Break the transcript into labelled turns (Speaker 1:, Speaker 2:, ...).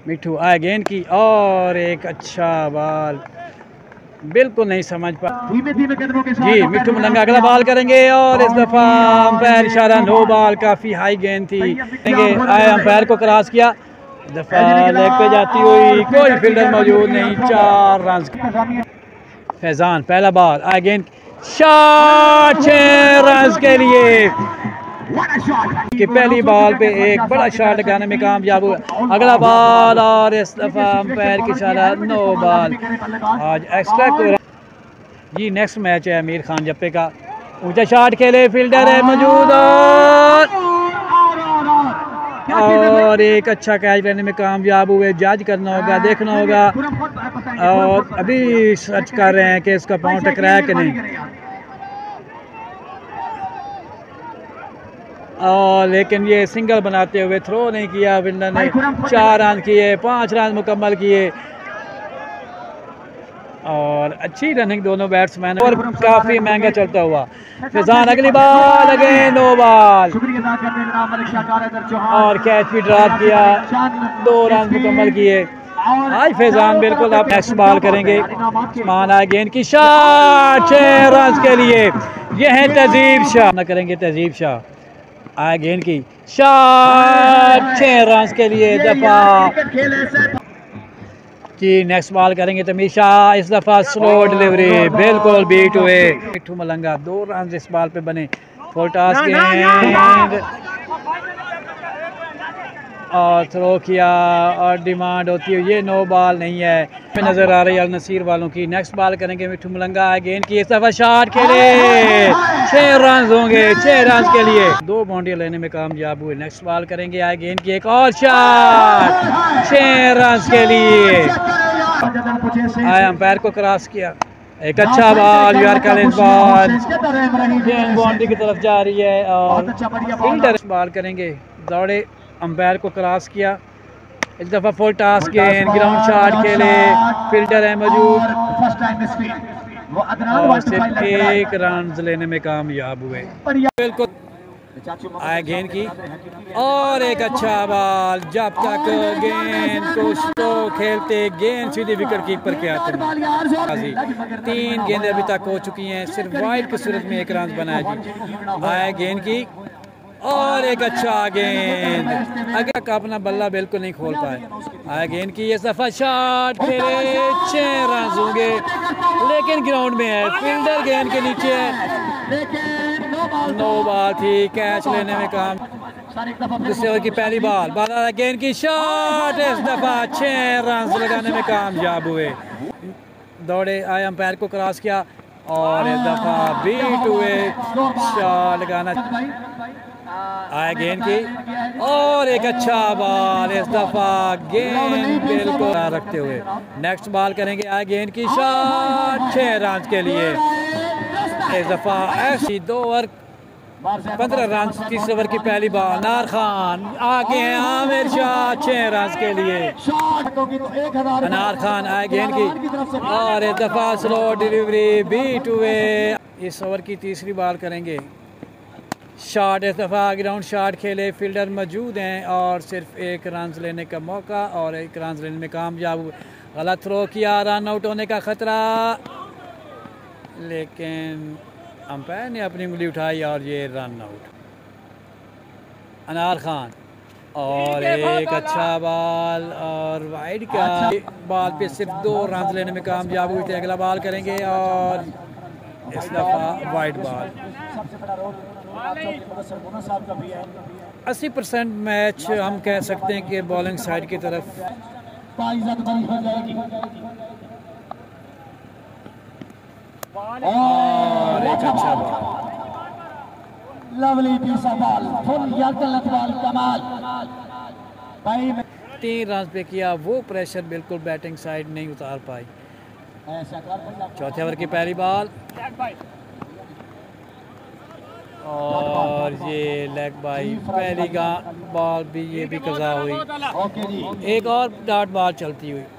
Speaker 1: मिठू आए गेंद की और एक अच्छा बॉल, बिल्कुल नहीं समझ पा जी। मिठू मलंगा अगला बॉल करेंगे और इस दफ़ा अंपायर इशारा नो बॉल, काफ़ी हाई गेंद थी। आए अंपायर को क्रॉस किया, दफ़ा लेग पे जाती हुई, कोई फील्डर मौजूद नहीं, 4 रन। फैजान पहला बॉल, आए गेंद शॉट, 6 रन के लिए कि पहली बॉल पे एक बड़ा शॉट लगाने में कामयाब हुआ। अगला बॉल और इस दफ़ा अंपायर की इशारा नो बॉल, आज एक्स्ट्रा को जी। नेक्स्ट मैच है अमीर खान जप्पे का, ऊंचा शॉट खेले, फील्डर है मौजूद और एक अच्छा कैच लेने में कामयाब हुए। जज करना होगा, देखना होगा और अभी सर्च कर रहे हैं कि इसका पाँव टकराया कि नहीं। और लेकिन ये सिंगल बनाते हुए थ्रो नहीं किया फील्डर ने। 4 रन किए, 5 रन मुकम्मल किए और अच्छी रनिंग दोनों बैट्समैन और काफ़ी महंगा चलता हुआ। फैजान अगली बॉल, अगेन नो बॉल और कैच भी ड्रॉप किया, 2 रन मुकम्मल किए। आज फैजान बिल्कुल आप नेक्स्ट बॉल करेंगे। उस्मान आए गेंद की शॉट, 6 रन के लिए। यह है तहजीब शाह, ना करेंगे तहजीब शाह, आए गेंद की शॉट, 6 रन के लिए। दफा जी नेक्स्ट बॉल करेंगे तमीशा, इस दफ़ा स्लो डिलीवरी, बिल्कुल बीट हुए। मिठू मलंगा 2 रन इस बॉल पे बने। फुल टॉस गेंद और थ्रो किया और डिमांड होती है, ये नो बॉल नहीं है। नज़र आ रही है अल नसीर वालों की। नेक्स्ट बॉल करेंगे मिठू मलंगा, गेंद की इस दफ़ा शॉट खेले, 6 रन होंगे, 6 रन के लिए। 2 बाउंड्री लेने में कामयाब हुए। नेक्स्ट बॉल करेंगे, आए गेंद की एक और शॉट, 6 रन के लिए। आए अंपायर को क्रॉस किया, एक अच्छा बॉल, यूआर कॉलेज बॉल, गेंद बाउंड्री की तरफ जा रही है और फील्डर बॉल करेंगे। दौड़े, अंपायर को क्रॉस किया, इस दफ़ा फुल टॉस गेंद, ग्राउंड शॉट खेले, फील्डर है मौजूद और सिर्फ 1 रन लेने में कामयाब हुए। बिल्कुल आए गेंद की और एक अच्छा बॉल, जब तक गेंद को स्लो खेलते गेंद सीधे विकेट कीपर के हाथ में। 3 गेंदें अभी तक हो चुकी हैं, सिर्फ वाइड की सूरत में 1 रन बना है जी। आए गेंद की और एक अच्छा गेंद, अगर अपना बल्ला बिल्कुल नहीं खोल पाए। आए गेंद की ये सफा शॉट खेले, 6 रन होंगे, लेकिन ग्राउंड में है, फील्डर गेंद के नीचे है, नो बॉल थी। कैच लेने में काम, दूसरे ओवर की पहली बॉल, गेंद की शॉट, इस दफा 6 रन लगाने में कामयाब हुए। दौड़े, आए अंपायर को क्रॉस किया और इस दफा बीट हुए, शॉट लगाना। आए गेंद की और एक अच्छा बॉल, इस दफा गेंद बिल्कुल रखते हुए। नेक्स्ट बॉल करेंगे, आए गेंद की शॉट, 6 रन के लिए। इस दफा ऐसी 2 ओवर 15 रन, तीसरे ओवर की पहली बॉल, अनार खान आगे हैं, आमिर शाह 6 रन के लिए। अनार खान आए गेंद की और इस दफा स्लो डिलीवरी, बीट हुए। इस ओवर की तीसरी बॉल करेंगे, शॉट, इस दफ़ा ग्राउंड शॉट खेले, फील्डर मौजूद हैं और सिर्फ 1 रन लेने का मौका और 1 रन लेने में कामयाब हुए। गलत थ्रो किया, रन आउट होने का खतरा, लेकिन अंपायर ने अपनी उंगली उठाई और ये रन आउट। अनार खान और एक अच्छा बॉल और वाइड का बॉल पे सिर्फ 2 रन लेने में कामयाब हुए थे। अगला बॉल करेंगे और इस दफ़ा वाइड बॉल। 80% मैच हम कह सकते हैं कि बॉलिंग साइड की तरफ। और एक अच्छा ball, lovely piece ball, full ball, कमाल। 3 रन पे किया, वो प्रेशर बिल्कुल बैटिंग साइड नहीं उतार पाई। चौथे ओवर की पहली बॉल और ये लेग बाई, पहली बॉल भी ये भी कज़ा हुई। एक और डॉट बॉल चलती हुई।